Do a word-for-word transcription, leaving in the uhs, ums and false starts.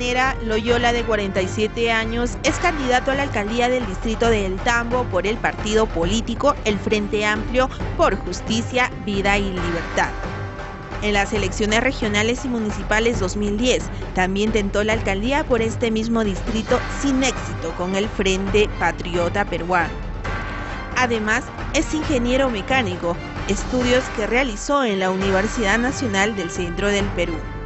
manera, Loyola, de cuarenta y siete años, es candidato a la alcaldía del distrito de El Tambo por el partido político El Frente Amplio por Justicia, Vida y Libertad. En las elecciones regionales y municipales dos mil diez, también tentó la alcaldía por este mismo distrito sin éxito con el Frente Patriota Peruano. Además, es ingeniero mecánico, estudios que realizó en la Universidad Nacional del Centro del Perú.